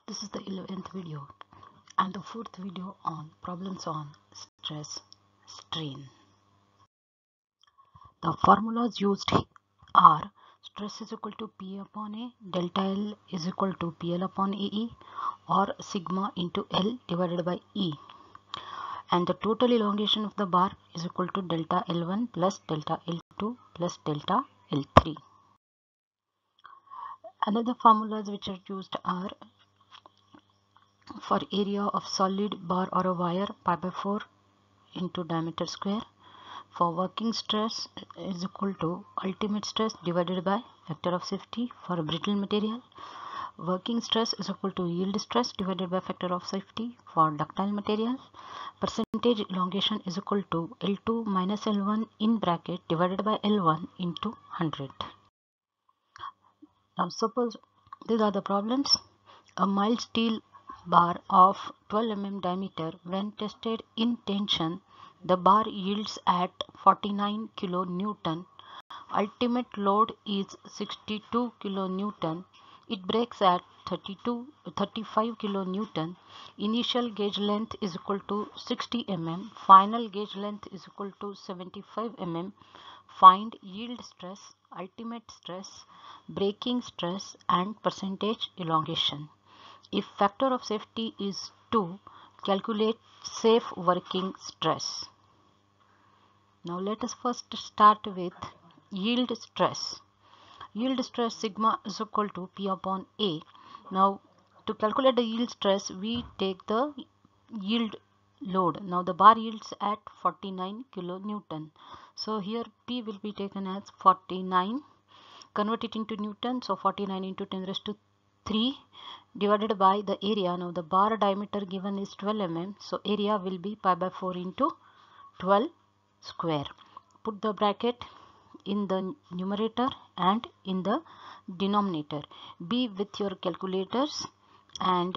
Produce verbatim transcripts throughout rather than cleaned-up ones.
This is the eleventh video and the fourth video on problems on stress strain. The formulas used are stress is equal to P upon A, delta L is equal to P L upon A E, or sigma into L divided by E, and the total elongation of the bar is equal to delta L one plus delta L two plus delta L three. Another formulas which are used are for area of solid bar or a wire, pi by four into diameter square. For working stress is equal to ultimate stress divided by factor of safety for brittle material. Working stress is equal to yield stress divided by factor of safety for ductile material. Percentage elongation is equal to L two minus L one in bracket divided by L one into one hundred. Now suppose these are the problems. A mild steel bar of twelve millimeter diameter, when tested in tension, the bar yields at forty-nine kilonewton. Ultimate load is sixty-two kilonewton. It breaks at thirty-two, thirty-five kilonewton. Initial gauge length is equal to sixty millimeters. Final gauge length is equal to seventy-five millimeters. Find yield stress, ultimate stress, breaking stress, and percentage elongation. If factor of safety is two, calculate safe working stress. Now let us first start with yield stress. Yield stress sigma is equal to P upon A. Now to calculate the yield stress, we take the yield load. Now the bar yields at forty-nine kilonewton. So here P will be taken as forty-nine. Convert it into Newton. So forty-nine into ten raised to three divided by the area. Now the bar diameter given is twelve millimeters. So area will be pi by four into twelve square. Put the bracket in the numerator and in the denominator. Be with your calculators and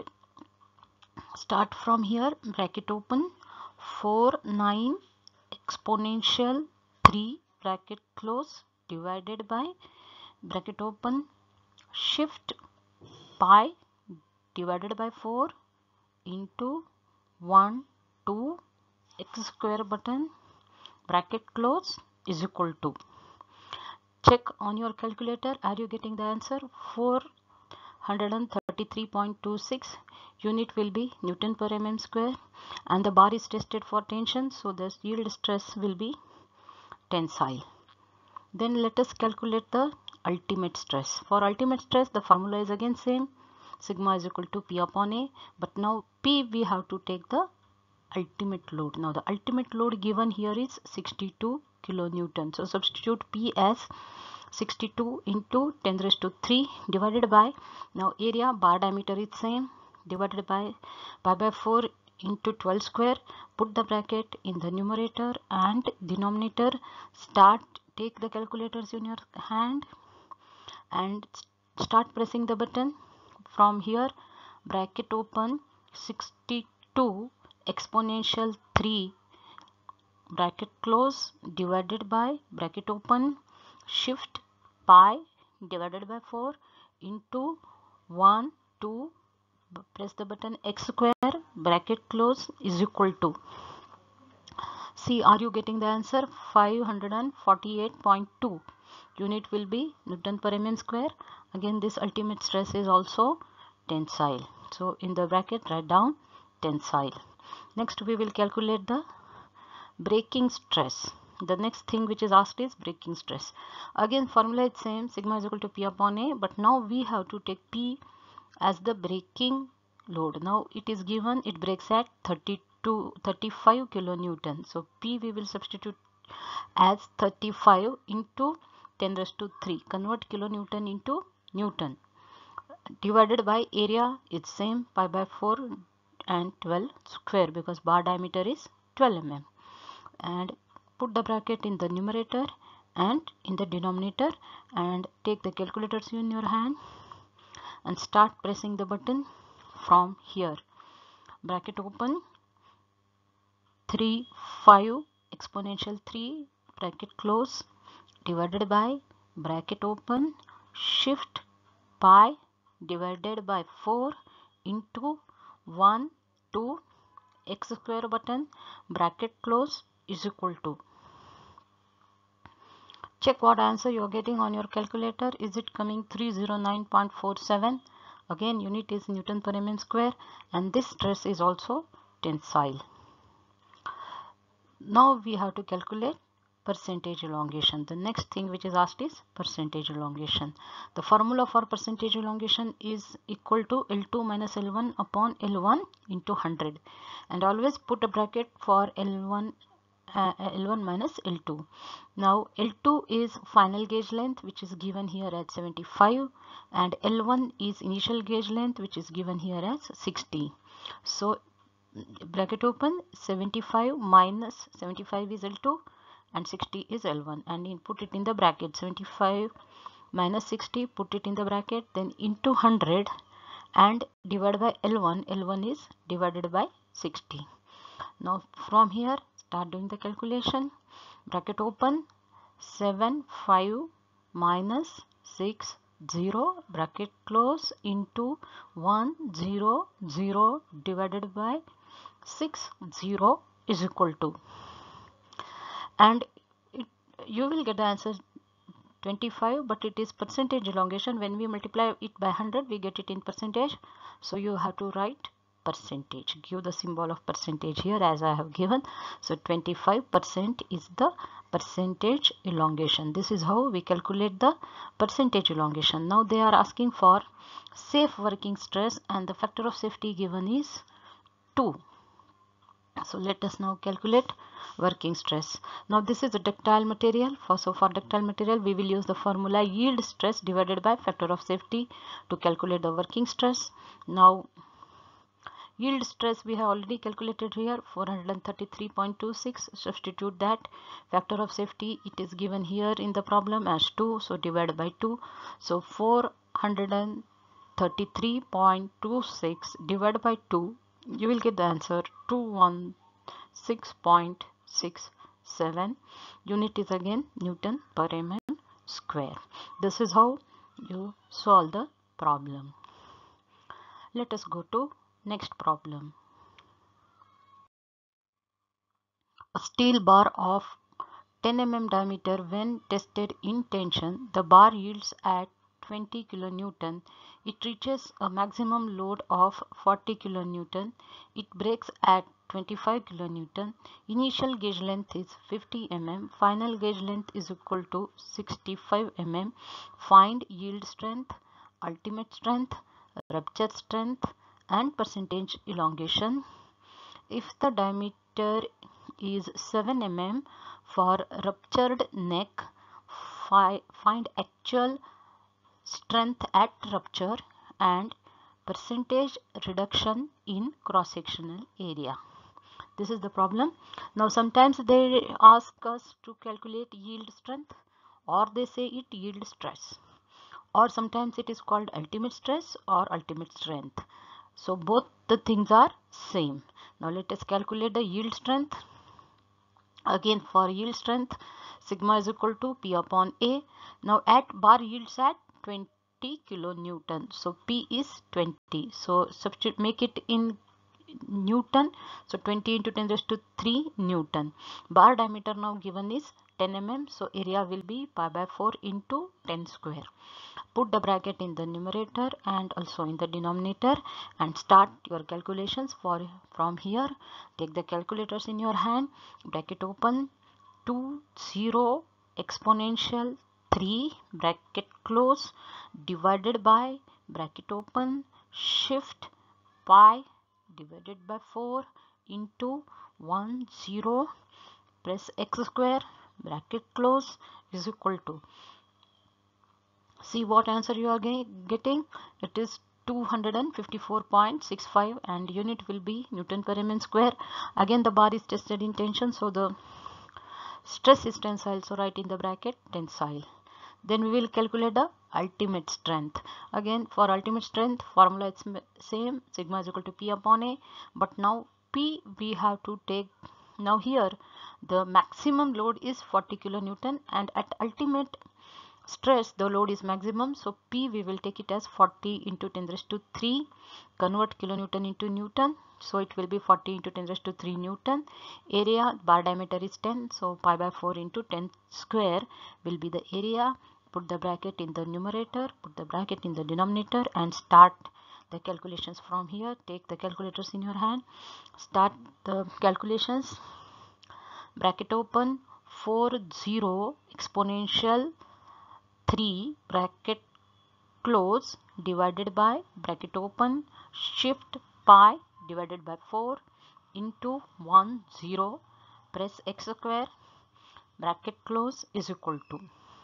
start from here. Bracket open. forty-nine exponential three bracket close divided by bracket open shift pi divided by four into one two x square button bracket close is equal to. Check on your calculator. Are you getting the answer? four hundred thirty-three point two six. Unit will be Newton per mm square, and the bar is tested for tension, so the yield stress will be tensile. Then let us calculate the ultimate stress. For ultimate stress, the formula is again same. Sigma is equal to P upon A, but now P we have to take the ultimate load. Now the ultimate load given here is sixty-two kilonewton. So substitute P as sixty-two into ten raised to three divided by, now area bar diameter is same, divided by pi by four into twelve square. Put the bracket in the numerator and denominator. Start, take the calculators in your hand and start pressing the button. From here, bracket open, sixty-two exponential three bracket close divided by bracket open shift pi divided by four into one two, press the button, x square bracket close is equal to. See, are you getting the answer? five hundred forty-eight point two. Unit will be Newton per mm square. Again, this ultimate stress is also tensile. So in the bracket write down tensile. Next we will calculate the breaking stress. The next thing which is asked is breaking stress. Again formula is same, sigma is equal to P upon A, but now we have to take P as the breaking load. Now it is given it breaks at thirty-two, thirty-five kilonewton. So P we will substitute as thirty-five into ten raised to three. Convert kilonewton into Newton. Divided by area it's same, pi by four and twelve square, because bar diameter is twelve millimeters. And put the bracket in the numerator and in the denominator and take the calculators in your hand and start pressing the button from here. Bracket open, three five exponential three bracket close divided by bracket open shift pi divided by four into one to x square button bracket close is equal to. Check what answer you are getting on your calculator. Is it coming three hundred nine point four seven? Again, unit is Newton per mm square, and this stress is also tensile. Now we have to calculate percentage elongation. The next thing which is asked is percentage elongation. The formula for percentage elongation is equal to L two minus L one upon L one into one hundred, and always put a bracket for L one uh, L one minus L two. Now L two is final gauge length, which is given here as seventy-five, and L one is initial gauge length, which is given here as sixty. So bracket open, seventy-five minus seventy-five is L two and sixty is L one, and in, put it in the bracket. Seventy-five minus sixty, put it in the bracket, then into one hundred and divided by L one. L one is divided by sixty. Now from here start doing the calculation. Bracket open, seventy-five minus six zero bracket close into one hundred divided by six zero is equal to, and it, you will get the answer twenty-five, but it is percentage elongation. When we multiply it by one hundred, we get it in percentage, so you have to write percentage. Give the symbol of percentage here as I have given. So twenty-five percent is the percentage elongation. This is how we calculate the percentage elongation. Now they are asking for safe working stress, and the factor of safety given is two. So let us now calculate working stress. Now this is a ductile material. For, so for ductile material we will use the formula yield stress divided by factor of safety to calculate the working stress. Now yield stress we have already calculated here, four hundred thirty-three point two six. Substitute that. Factor of safety, it is given here in the problem as two, so divide by two. So four hundred thirty-three point two six divided by two, you will get the answer two hundred sixteen point six seven. Unit is again Newton per mm square. This is how you solve the problem. Let us go to next problem. A steel bar of ten millimeter diameter, when tested in tension, the bar yields at twenty kilonewton. It reaches a maximum load of forty kilonewton. It breaks at twenty-five kilonewton. Initial gauge length is fifty millimeters. Final gauge length is equal to sixty-five millimeters. Find yield strength, ultimate strength, rupture strength, and percentage elongation. If the diameter is seven millimeters, for ruptured neck, fi find actual strength at rupture and percentage reduction in cross-sectional area. This is the problem. Now sometimes they ask us to calculate yield strength, or they say it yield stress, or sometimes it is called ultimate stress or ultimate strength. So both the things are same. Now let us calculate the yield strength. Again, for yield strength, sigma is equal to P upon A. Now at bar yields at twenty kilonewton, so P is twenty. So substitute, make it in Newton. So twenty into ten raised to three Newton. Bar diameter now given is ten millimeters, so area will be pi by four into ten square. Put the bracket in the numerator and also in the denominator and start your calculations. For from here, take the calculators in your hand. Bracket open, two zero exponential three bracket close divided by bracket open shift pi divided by four into one zero, press x square bracket close is equal to, see what answer you are getting. It is two hundred fifty-four point six five, and unit will be Newton per mm square. Again the bar is tested in tension, so the stress is tensile, so write in the bracket tensile. Then we will calculate the ultimate strength. Again for ultimate strength formula it's same, sigma is equal to P upon A, but now P we have to take, now here the maximum load is forty kilonewton, and at ultimate stress, the load is maximum, so P we will take it as forty into ten raised to three, convert kilonewton into Newton, so it will be forty into ten raised to three Newton. Area, bar diameter is ten, so pi by four into ten square will be the area. Put the bracket in the numerator, put the bracket in the denominator, and start the calculations from here. Take the calculators in your hand, start the calculations. Bracket open, forty exponential three bracket close divided by bracket open shift pi divided by four into one zero, press x square bracket close is equal to,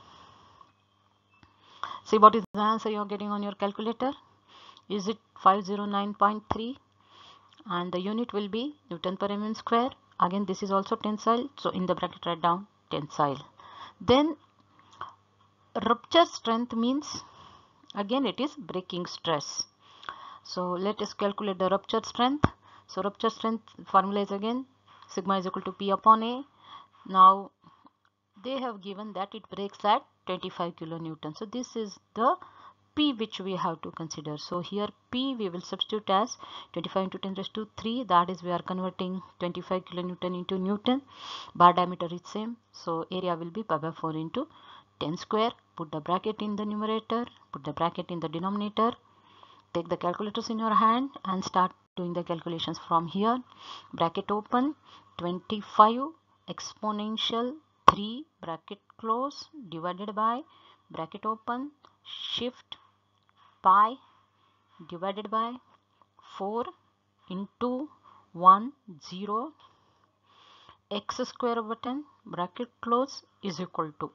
see what is the answer you are getting on your calculator. Is it five hundred nine point three, and the unit will be Newton per mm square. Again this is also tensile, so in the bracket write down tensile. Then rupture strength means again it is breaking stress. So let us calculate the rupture strength. So rupture strength formula is again sigma is equal to P upon A. Now they have given that it breaks at twenty-five kilonewton. So this is the P which we have to consider. So here P we will substitute as twenty-five into ten raised to three, that is we are converting twenty-five kilonewton into Newton. Bar diameter is same, so area will be pi by four into ten square. Put the bracket in the numerator, put the bracket in the denominator. Take the calculators in your hand and start doing the calculations from here. Bracket open, twenty-five exponential three bracket close divided by bracket open shift pi divided by four into one zero, x square button bracket close is equal to,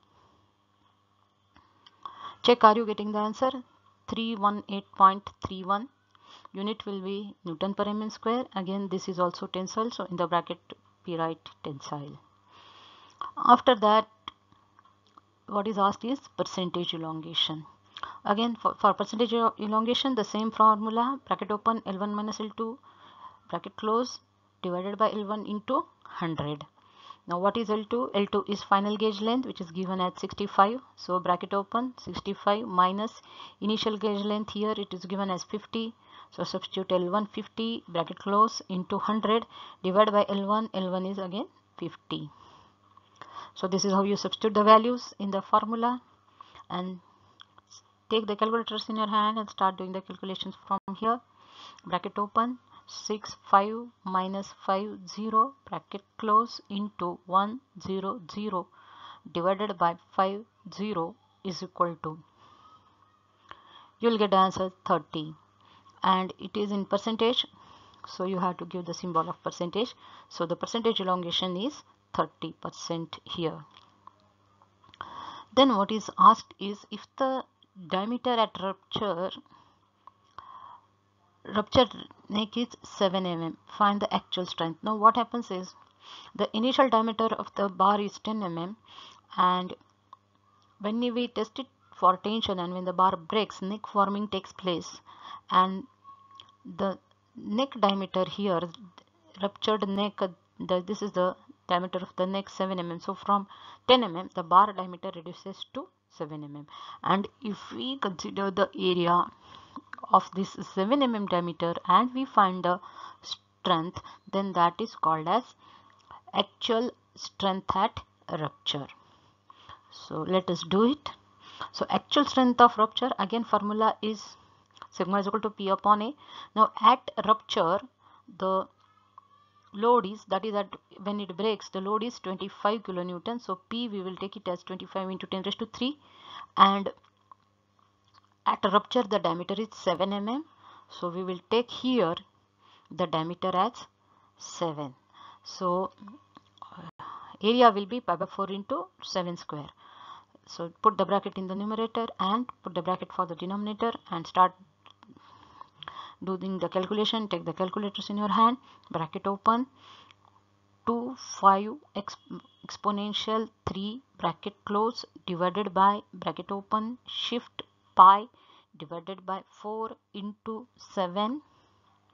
check are you getting the answer, three hundred eighteen point three one. Unit will be Newton per mm square. Again this is also tensile, so in the bracket we write tensile. After that what is asked is percentage elongation. Again for, for percentage elongation the same formula, bracket open L one minus L two bracket close divided by L one into one hundred. Now what is L two? L two is final gauge length which is given at sixty-five, so bracket open sixty-five minus initial gauge length, here it is given as fifty, so substitute L one fifty bracket close into one hundred divided by L one, L one is again fifty. So this is how you substitute the values in the formula, and take the calculators in your hand and start doing the calculations from here. Bracket open, sixty-five minus fifty bracket close into one hundred divided by fifty is equal to, you will get the answer thirty, and it is in percentage, so you have to give the symbol of percentage. So the percentage elongation is thirty percent here. Then what is asked is, if the diameter at rupture rupture neck is seven millimeters, find the actual strength. Now what happens is, the initial diameter of the bar is ten millimeters, and when we test it for tension and when the bar breaks, neck forming takes place, and the neck diameter here, ruptured neck, the, this is the diameter of the neck seven millimeters, so from ten millimeters the bar diameter reduces to seven millimeters, and if we consider the area of this seven millimeter diameter and we find the strength, then that is called as actual strength at rupture. So let us do it. So actual strength of rupture, again formula is sigma is equal to P upon A. Now at rupture the load is, that is at when it breaks, the load is twenty-five kilonewton, so P we will take it as twenty-five into ten raised to three, and at rupture the diameter is seven millimeters, so we will take here the diameter as seven, so area will be pi by four into seven square. So put the bracket in the numerator and put the bracket for the denominator and start doing the calculation. Take the calculators in your hand, bracket open, twenty-five exp exponential three bracket close divided by bracket open shift pi divided by four into seven,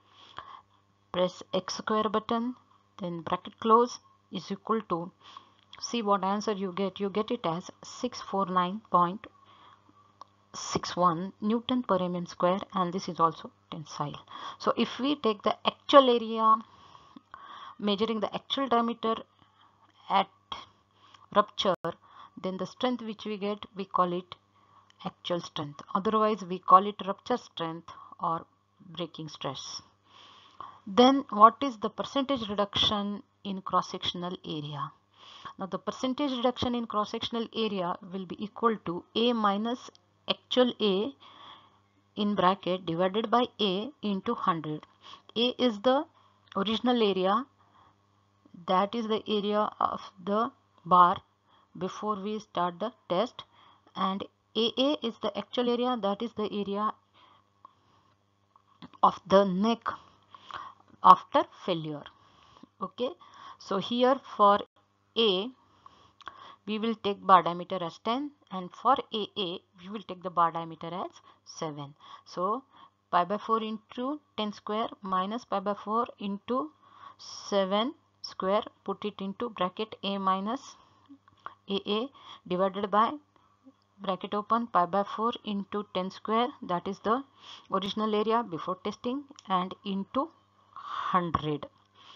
press x square button, then bracket close is equal to see what answer you get. You get it as six hundred forty-nine point six one Newton per mm square, and this is also tensile. So if we take the actual area measuring the actual diameter at rupture, then the strength which we get, we call it actual strength. Otherwise we call it rupture strength or breaking stress. Then what is the percentage reduction in cross-sectional area? Now the percentage reduction in cross-sectional area will be equal to A minus actual A in bracket divided by A into one hundred. A is the original area, that is the area of the bar before we start the test, and A A is the actual area, that is the area of the neck after failure. Okay, so here for A we will take bar diameter as ten, and for A A we will take the bar diameter as seven. So pi by four into ten square minus pi by four into seven square, put it into bracket A minus A A divided by bracket open pi by four into ten square, that is the original area before testing, and into one hundred.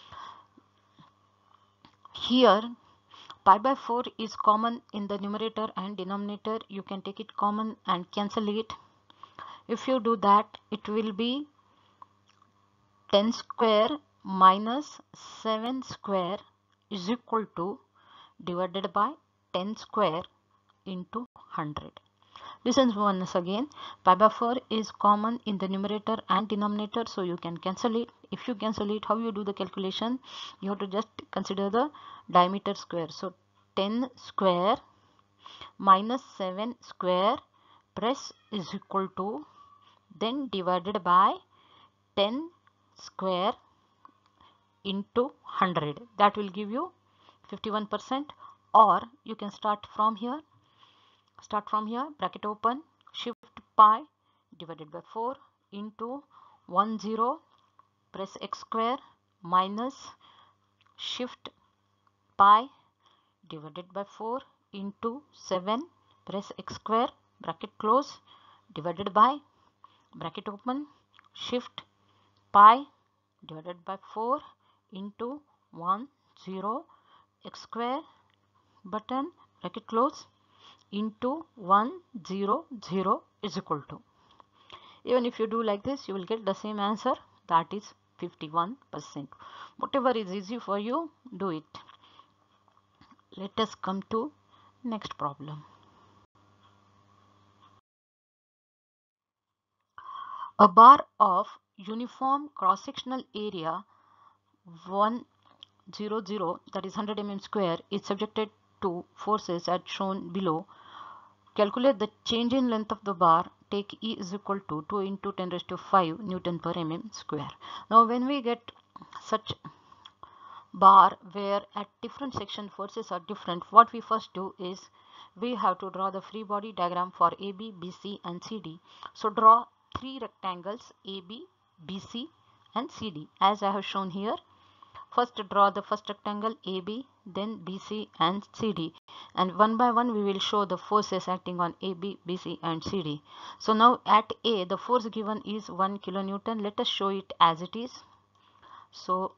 Here pi by four is common in the numerator and denominator. You can take it common and cancel it. If you do that, it will be ten square minus seven square is equal to divided by ten square into one hundred. Listen once again, pi by four is common in the numerator and denominator, so you can cancel it. If you cancel it, how you do the calculation? You have to just consider the diameter square. So ten square minus seven square press is equal to, then divided by ten square into one hundred. That will give you fifty-one percent. Or you can start from here. Start from here, bracket open, shift pi divided by four into one zero, press x square minus shift pi divided by four into seven, press x square, bracket close, divided by bracket open, shift pi divided by four into one zero, x square, button, bracket close, into one zero zero is equal to. Even if you do like this, you will get the same answer, that is fifty-one percent. Whatever is easy for you, do it. Let us come to next problem. A bar of uniform cross-sectional area one hundred, that is one hundred millimeters square, is subjected to forces as shown below. Calculate the change in length of the bar. Take E is equal to two into ten raised to five Newton per mm square. Now when we get such bar where at different section forces are different, what we first do is we have to draw the free body diagram for A B, B C and C D. So draw three rectangles A B, B C and C D as I have shown here. First draw the first rectangle A B, then B C and C D, and one by one we will show the forces acting on A B, B C and C D. So now at A the force given is one kilonewton. Let us show it as it is. So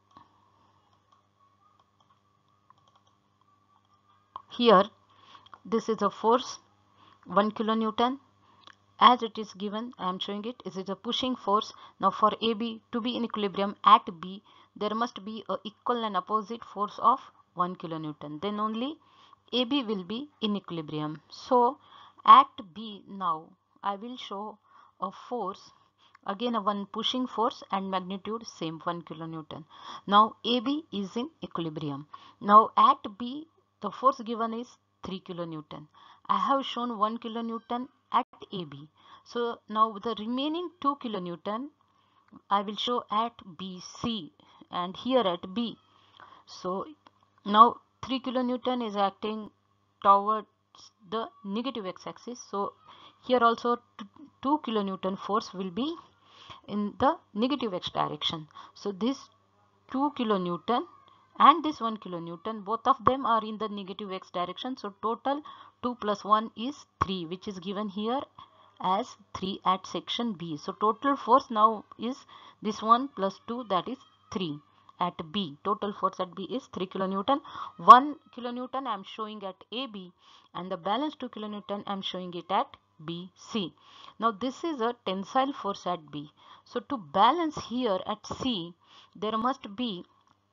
here this is a force one kilonewton as it is given. I am showing it. It is a pushing force. Now for A B to be in equilibrium at B, there must be a equal and opposite force of one kilonewton. Then only A B will be in equilibrium. So at B now I will show a force, again a one pushing force and magnitude same one kilonewton. Now A B is in equilibrium. Now at B the force given is three kilonewton. I have shown one kilonewton at A B. So now the remaining two kilonewton I will show at B C and here at B. So now three kilonewton is acting towards the negative x-axis. So here also two kilonewton force will be in the negative x direction. So this two kilonewton and this one kilonewton, both of them are in the negative x direction. So total two plus one is three, which is given here as three at section B. So total force now is this one plus two, that is three at B. Total force at B is three kilonewton. one kilonewton I am showing at A B, and the balance two kilonewton I am showing it at B C. Now this is a tensile force at B. So to balance here at C, there must be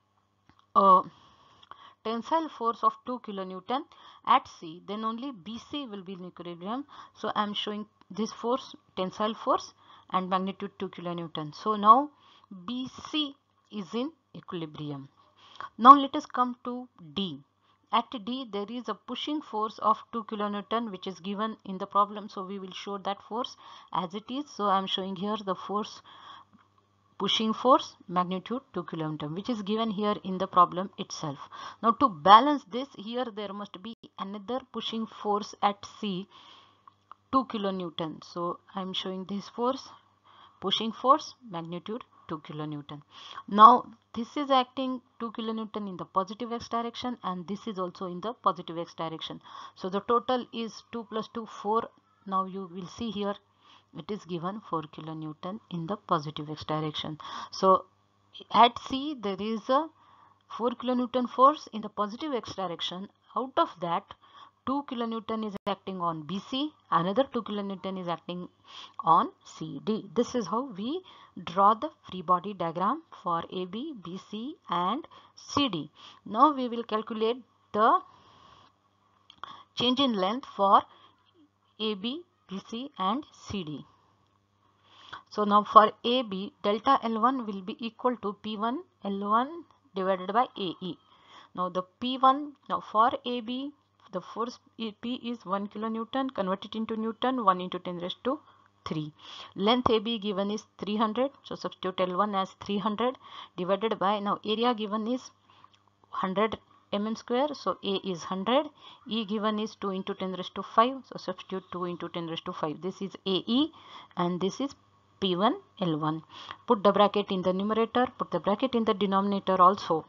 a tensile force of two kilonewton at C, then only B C will be in equilibrium. So I am showing this force, tensile force, and magnitude two kilonewton. So now B C is in equilibrium. Now let us come to D. At D there is a pushing force of two kilonewton which is given in the problem. So we will show that force as it is. So I am showing here the force, pushing force, magnitude two kilonewton, which is given here in the problem itself. Now to balance this, here there must be another pushing force at C, two kilonewton. So I am showing this force, pushing force, magnitude two kilonewton. Now this is acting two kilonewton in the positive x direction, and this is also in the positive x direction. So the total is two plus two, four. Now you will see here it is given four kilonewton in the positive x direction. So at C there is a four kilonewton force in the positive x direction. Out of that, two kilonewton is acting on B C, another two kilonewton is acting on C D. This is how we draw the free body diagram for A B, B C and C D. Now we will calculate the change in length for A B, B C and C D. So now for A B, delta L one will be equal to P one L one divided by A E. Now the P one, now for A B, the force P is one kilonewton, convert it into Newton, one into ten raised to three. Length A B given is three hundred, so substitute L one as three hundred divided by, now area given is one hundred millimeters square, so A is one hundred, E given is two into ten raised to five, so substitute two into ten raised to five. This is A E and this is P one L one. Put the bracket in the numerator, put the bracket in the denominator also.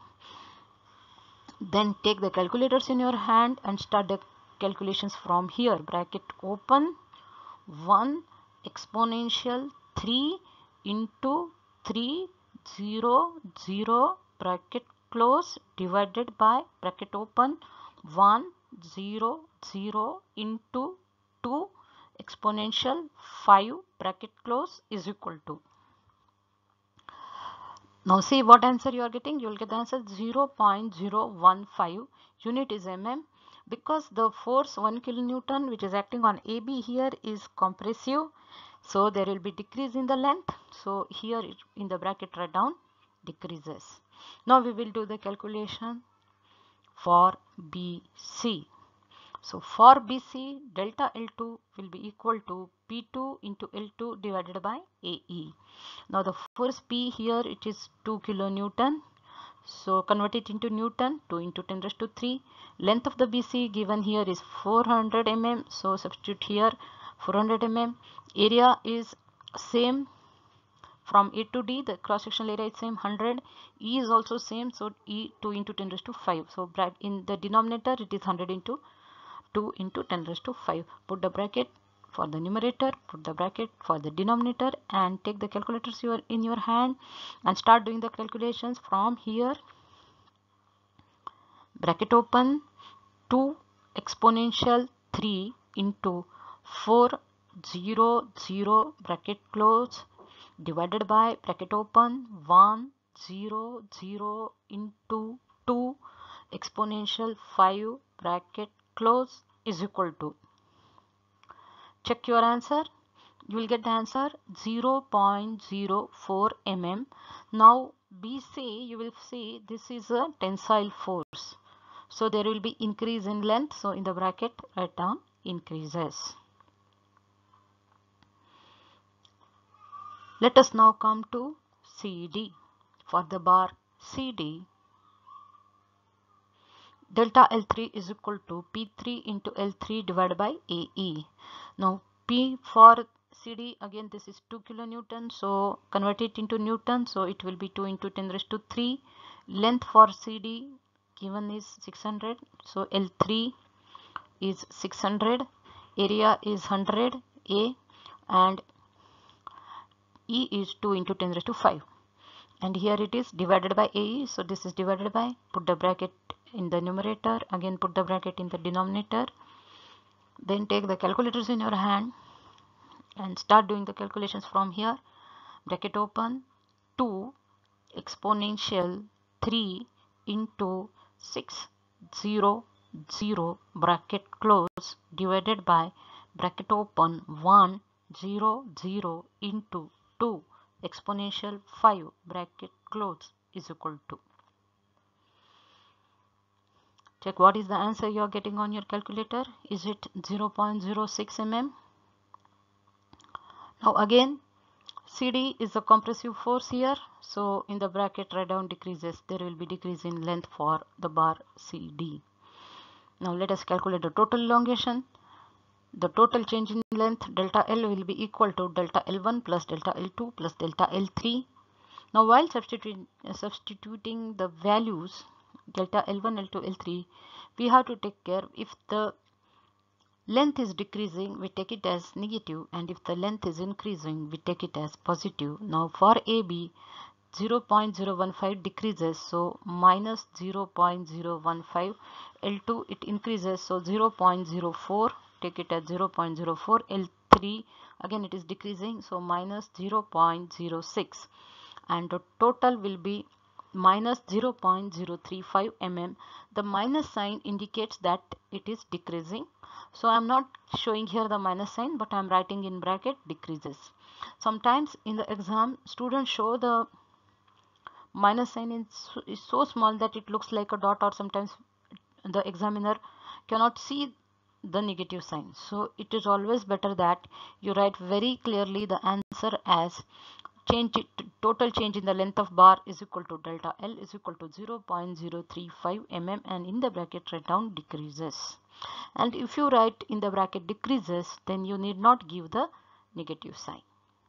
Then take the calculators in your hand and start the calculations from here. Bracket open, one exponential three into three hundred, bracket close, divided by, bracket open, one hundred into two exponential five, bracket close, is equal to. Now see what answer you are getting. You will get the answer zero point zero one five. Unit is mm. Because the force one kilonewton which is acting on A B here is compressive, so there will be decrease in the length. So here in the bracket write down decreases. Now we will do the calculation for B C. So for B C, delta L two will be equal to P two into L two divided by A E. Now the force P here, it is two kilonewton. So convert it into Newton, two into ten raised to three. Length of the B C given here is four hundred millimeters. So substitute here four hundred millimeters. Area is same from A to D. The cross sectional area is same, one hundred. E is also same. So E two into ten raised to five. So in the denominator it is one hundred into two into ten raised to five. Put the bracket for the numerator, put the bracket for the denominator, and take the calculators you are in your hand and start doing the calculations from here. Bracket open, two exponential three into four hundred, bracket close, divided by, bracket open, one hundred into two exponential five, bracket close, is equal to. Check your answer. You will get the answer zero point zero four millimeters. Now B C, you will see this is a tensile force. So there will be increase in length. So in the bracket write down increases. Let us now come to C D. For the bar C D, delta L three is equal to P three into L three divided by A E. Now P for C D, again this is two kilonewton, so convert it into Newton, so it will be two into ten raised to three. length for C D given is six hundred, so L three is six hundred, area is one hundred A, and E is two into ten raised to five, and here it is divided by A E, so this is divided by, put the bracket in the numerator, again put the bracket in the denominator, then take the calculators in your hand and start doing the calculations from here. Bracket open, two exponential three into six hundred bracket close divided by bracket open one hundred into two exponential five bracket close is equal to. Check what is the answer you are getting on your calculator. Is it zero point zero six millimeters? Now again, C D is the compressive force here, so in the bracket write down decreases, there will be decrease in length for the bar C D. Now let us calculate the total elongation. The total change in length delta L will be equal to delta L one plus delta L two plus delta L three. Now while substituting, uh, substituting the values delta L one, L two, L three, we have to take care if the length is decreasing, we take it as negative, and if the length is increasing, we take it as positive. Now for A B, zero point zero one five decreases, so minus zero point zero one five. L two it increases, so zero point zero four, take it as zero point zero four. L three again it is decreasing, so minus zero point zero six, and the total will be minus zero point zero three five millimeters. The minus sign indicates that it is decreasing, so I am not showing here the minus sign, but I am writing in bracket decreases. Sometimes in the exam students show the minus sign is, is so small that it looks like a dot, or sometimes the examiner cannot see the negative sign. So it is always better that you write very clearly the answer as change it, total change in the length of bar is equal to delta L is equal to zero point zero three five millimeters, and in the bracket write down decreases. And if you write in the bracket decreases, then you need not give the negative sign.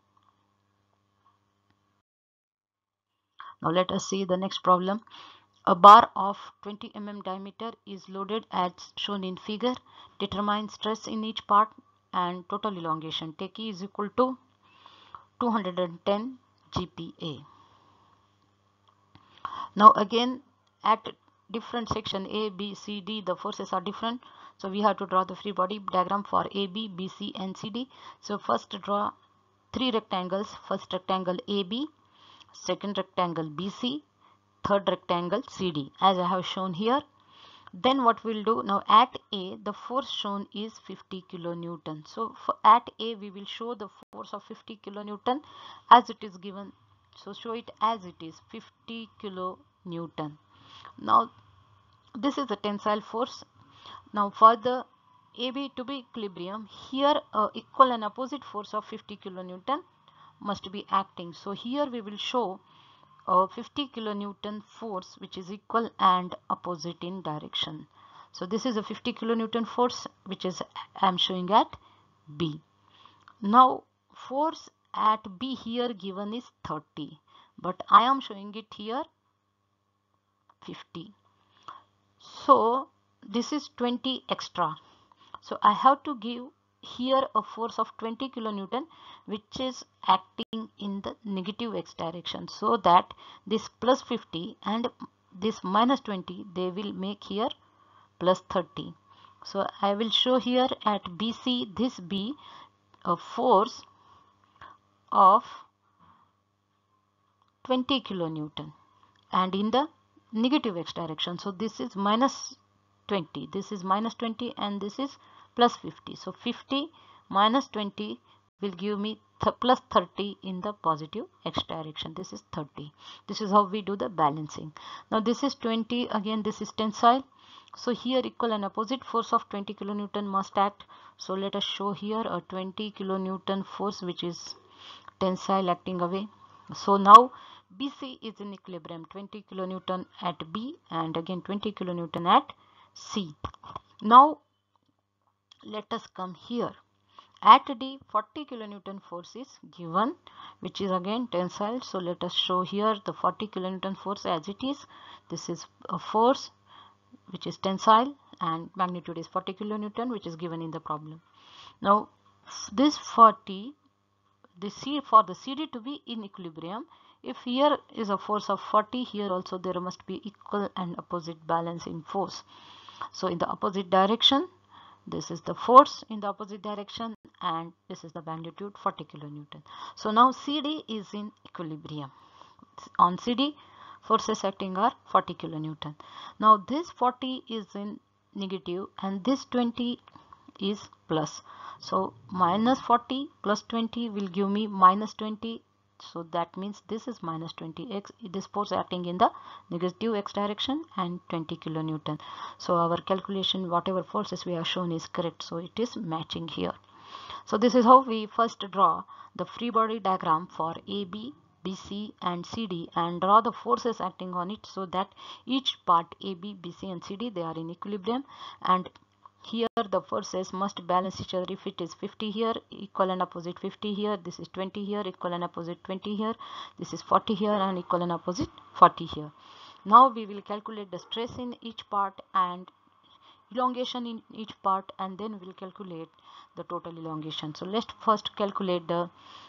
Now let us see the next problem. A bar of twenty millimeters diameter is loaded as shown in figure. Determine stress in each part and total elongation. Take E is equal to two hundred ten G P A. Now again, at different section A, B, C, D, the forces are different. So we have to draw the free body diagram for A, B, B, C and C, D. So first draw three rectangles. First rectangle A, B, second rectangle B, C, third rectangle C, D, as I have shown here. Then what we'll do now, at A the force shown is fifty kilonewton. So for at A we will show the force of fifty kilonewton as it is given. So show it as it is, fifty kilonewton. Now this is the tensile force. Now for the A B to be equilibrium, here uh, equal and opposite force of fifty kilonewton must be acting. So here we will show a fifty kilonewton force which is equal and opposite in direction. So this is a fifty kilonewton force which is I am showing at B. Now force at B here given is thirty, but I am showing it here fifty. So this is twenty extra. So I have to give here a force of twenty kilonewton which is acting in the negative x direction, so that this plus fifty and this minus twenty, they will make here plus thirty. So I will show here at B C this be a force of twenty kilonewton and in the negative x direction. So this is minus twenty, this is minus twenty, and this is plus fifty. So fifty minus twenty will give me th plus thirty in the positive x direction. This is thirty. This is how we do the balancing. Now this is twenty, again this is tensile. So here equal and opposite force of twenty kilonewton must act. So let us show here a twenty kilonewton force which is tensile acting away. So now B C is in equilibrium, twenty kilonewton at B and again twenty kilonewton at C. Now let us come here At D, forty kilonewton force is given, which is again tensile. So let us show here the forty kilonewton force as it is. This is a force which is tensile and magnitude is forty kilonewton, which is given in the problem. Now this forty, this C for the C D to be in equilibrium, if here is a force of forty, here also there must be equal and opposite balance in force. So in the opposite direction, this is the force in the opposite direction and this is the magnitude forty kilonewton. So now C D is in equilibrium. On C D, forces acting are forty kilonewton. Now this forty is in negative and this twenty is plus. So minus forty plus twenty will give me minus twenty. So that means this is minus twenty x. This force acting in the negative x direction and twenty kilonewton. So our calculation, whatever forces we have shown, is correct. So it is matching here. So this is how we first draw the free body diagram for A B, B C and C D and draw the forces acting on it, so that each part A B, B C and C D, they are in equilibrium, and here the forces must balance each other. If it is fifty here, equal and opposite fifty here, this is twenty here, equal and opposite twenty here, this is forty here and equal and opposite forty here. Now we will calculate the stress in each part and elongation in each part, and then we will calculate the total elongation. So let's first calculate the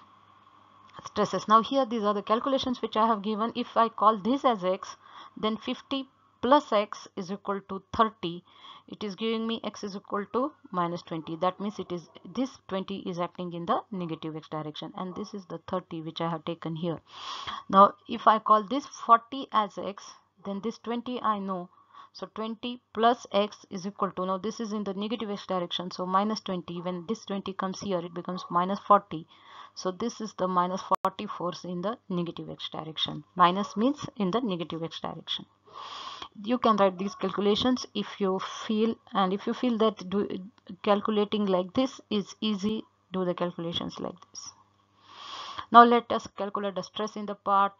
stresses. Now here these are the calculations which I have given. If I call this as x, then fifty plus x is equal to thirty. It is giving me x is equal to minus twenty. That means it is, this twenty is acting in the negative x direction, and this is the thirty which I have taken here. Now if I call this forty as x, then this twenty I know. So twenty plus x is equal to, now this is in the negative x direction, so minus twenty. When this twenty comes here, it becomes minus forty. So this is the minus forty force in the negative x direction. Minus means in the negative x direction. You can write these calculations if you feel, and if you feel that do, calculating like this is easy, do the calculations like this. Now let us calculate the stress in the part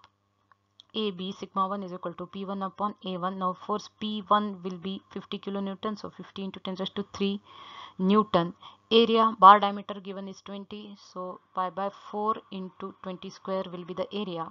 A B. Sigma one is equal to P one upon A one. Now force P one will be fifty kilonewton, so fifty into ten raised to three Newton. Area, bar diameter given is twenty, so pi by four into twenty square will be the area.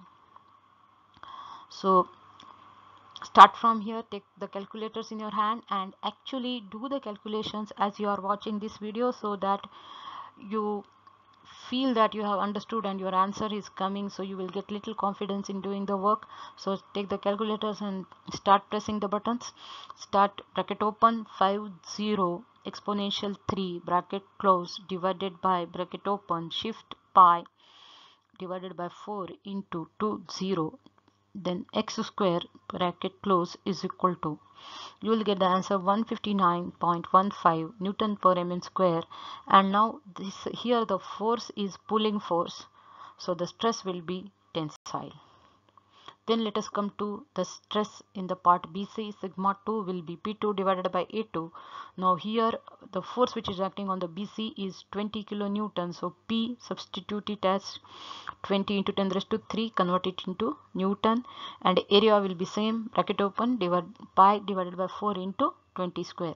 So start from here, take the calculators in your hand and actually do the calculations as you are watching this video, so that you feel that you have understood and your answer is coming, so you will get little confidence in doing the work. So take the calculators and start pressing the buttons. Start bracket open, five zero exponential three bracket close divided by bracket open shift pi divided by four into two zero, then x square bracket close is equal to, you will get the answer one hundred fifty-nine point one five Newton per mm square. And now this here the force is pulling force, so the stress will be tensile. Then let us come to the stress in the part B C. Sigma two will be P two divided by A two. Now here the force which is acting on the B C is twenty kilonewton. So P, substitute it as twenty into ten raised to three, convert it into Newton, and area will be same, bracket open, divide pi divided by four into twenty square.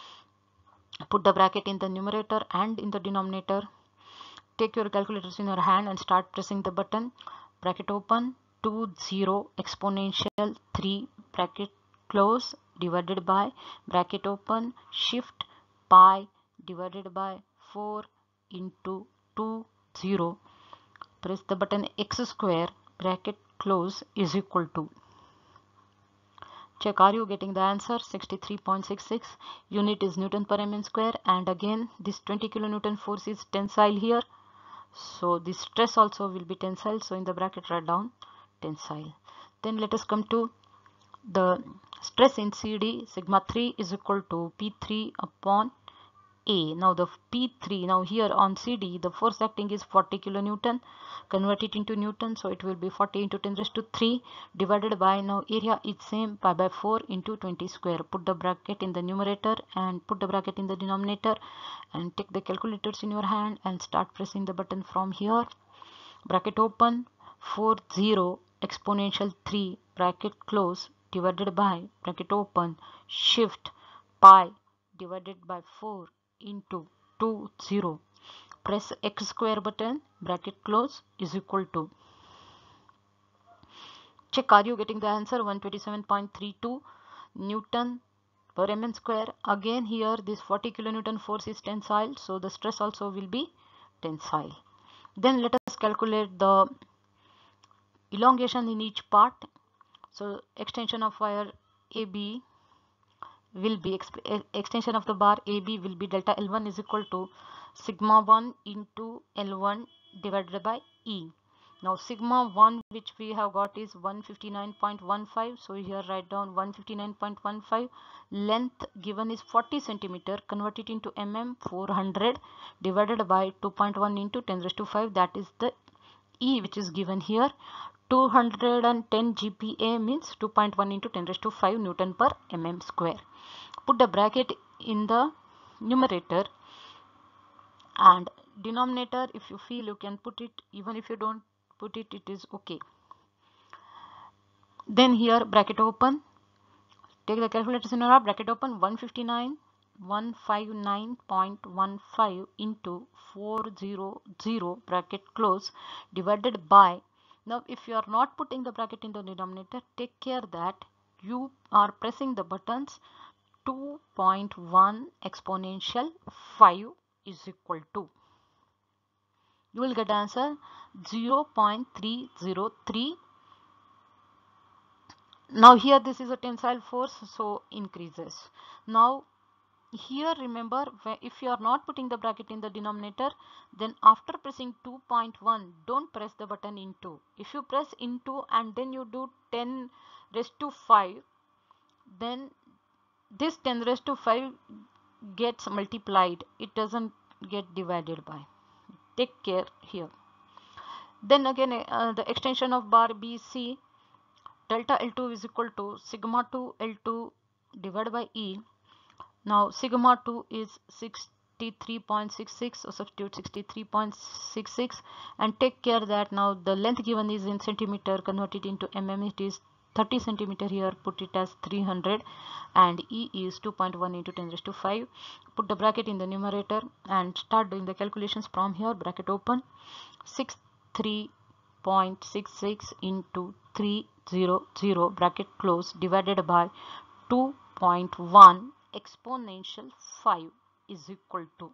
Put the bracket in the numerator and in the denominator. Take your calculators in your hand and start pressing the button. Bracket open, two zero exponential three bracket close divided by bracket open shift pi divided by four into two zero. Press the button, x square bracket close is equal to, check, are you getting the answer? sixty-three point six six. Unit is Newton per mm square, and again this twenty kilonewton force is tensile here, so the stress also will be tensile, so in the bracket write down tensile. Then let us come to the stress in C D. Sigma three is equal to P three upon A. Now the P three, now here on C D the force acting is forty kilonewton, convert it into Newton, so it will be forty into ten raised to three divided by, now area is same, pi by four into twenty square. Put the bracket in the numerator and put the bracket in the denominator, and take the calculators in your hand and start pressing the button from here. Bracket open, four zero exponential three bracket close divided by bracket open shift pi divided by four into two zero. press x square button, bracket close, is equal to, check, are you getting the answer? one twenty-seven point three two Newton per mm square. Again here this forty kilonewton force is tensile, so the stress also will be tensile. Then let us calculate the elongation in each part. So extension of wire A B will be, extension of the bar A B will be delta L one is equal to sigma one into L one divided by E. Now sigma one which we have got is one fifty-nine point one five, so here write down one fifty-nine point one five. Length given is forty centimeter, convert it into mm, four hundred divided by two point one into ten raised to five, that is the E which is given here. Two hundred ten G P A means two point one into ten raised to five Newton per mm square. Put the bracket in the numerator, and denominator, if you feel you can put it, even if you don't put it, it is okay. Then here bracket open, take the calculators in your hand, bracket open, one fifty-nine, one fifty-nine point one five into four hundred bracket close divided by, now if you are not putting the bracket in the denominator, take care that you are pressing the buttons. Two point one exponential five is equal to, you will get answer zero point three zero three. Now here this is a tensile force, so increases. Now here remember, if you are not putting the bracket in the denominator, then after pressing two point one, don't press the button into. If you press into and then you do ten raised to five, then this ten raised to five gets multiplied, it doesn't get divided by. Take care here. Then again uh, the extension of bar B C, delta L two is equal to sigma two L two divided by E. Now sigma two is sixty-three point six six, so substitute sixty-three point six six, and take care that now the length given is in centimeter, convert it into mm, it is thirty centimeter, here put it as three hundred, and E is two point one into ten raised to five. Put the bracket in the numerator and start doing the calculations from here, bracket open, sixty-three point six six into three hundred bracket close divided by two point one exponential five is equal to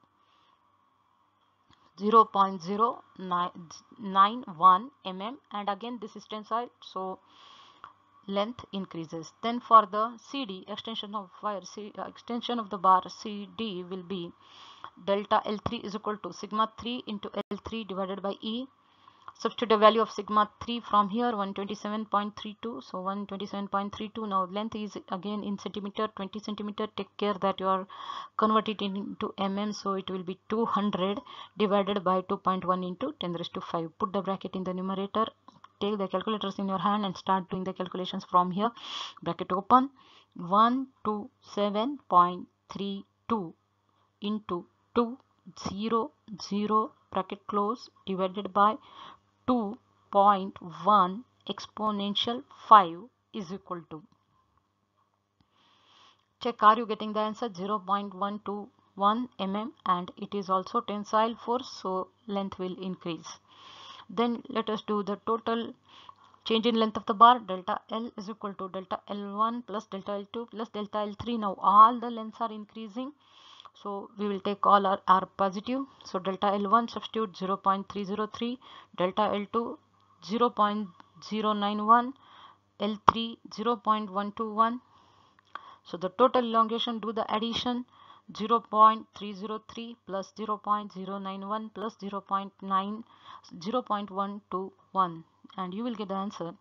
zero point zero nine one millimeters, and again this is tensile, so length increases. Then for the C D, extension of wire C, uh, extension of the bar C D will be delta L three is equal to sigma three into L three divided by E. Substitute the value of sigma three from here, one twenty-seven point three two, so one twenty-seven point three two. Now length is again in centimeter, twenty centimeter, take care that you are converted into mm, so it will be two hundred divided by two point one into ten raised to five. Put the bracket in the numerator, take the calculators in your hand and start doing the calculations from here, bracket open, one twenty-seven point three two into two hundred bracket close divided by two point one exponential five is equal to, check, are you getting the answer? zero point one two one millimeters, and it is also tensile force, so length will increase. Then let us do the total change in length of the bar. Delta L is equal to delta L one plus delta L two plus delta L three. Now all the lengths are increasing, so we will take all our R positive. So delta L one substitute zero point three zero three, delta L two zero point zero nine one, L three zero point one two one. So the total elongation, do the addition, zero point three zero three plus zero point zero nine one plus zero point nine, zero point one two one, and you will get the answer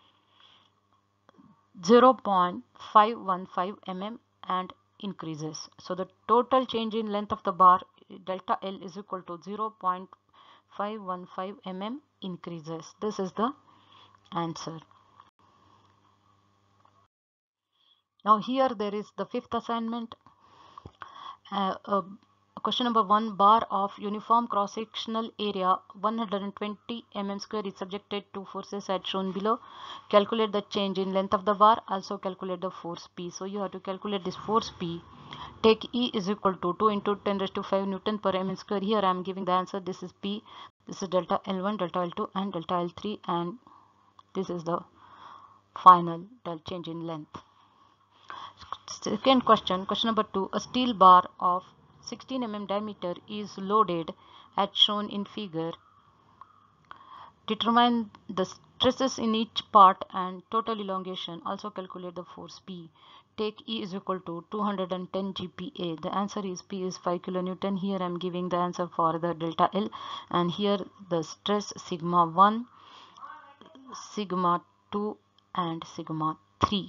zero point five one five millimeters and increases. So the total change in length of the bar delta L is equal to zero point five one five millimeters increases. This is the answer. Now here there is the fifth assignment. Uh, uh, question number one, bar of uniform cross-sectional area one hundred twenty millimeters square is subjected to forces as shown below. Calculate the change in length of the bar, also calculate the force P. So you have to calculate this force P. take E is equal to two into ten raised to five Newton per mm square. Here I am giving the answer. This is P, this is delta L one, delta L two and delta L three, and this is the final change in length. Second question, question number two. A steel bar of sixteen millimeter diameter is loaded as shown in figure. Determine the stresses in each part and total elongation. Also calculate the force P. Take E is equal to two hundred ten G P A. The answer is P is five kilonewton. Here I am giving the answer for the delta L, and here the stress sigma one, sigma two and sigma three.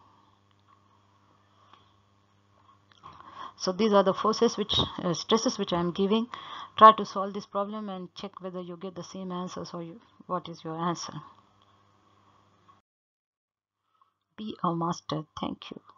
So these are the forces which uh, stresses which I am giving. Try to solve this problem and check whether you get the same answers or you, what is your answer. Be a master. Thank you.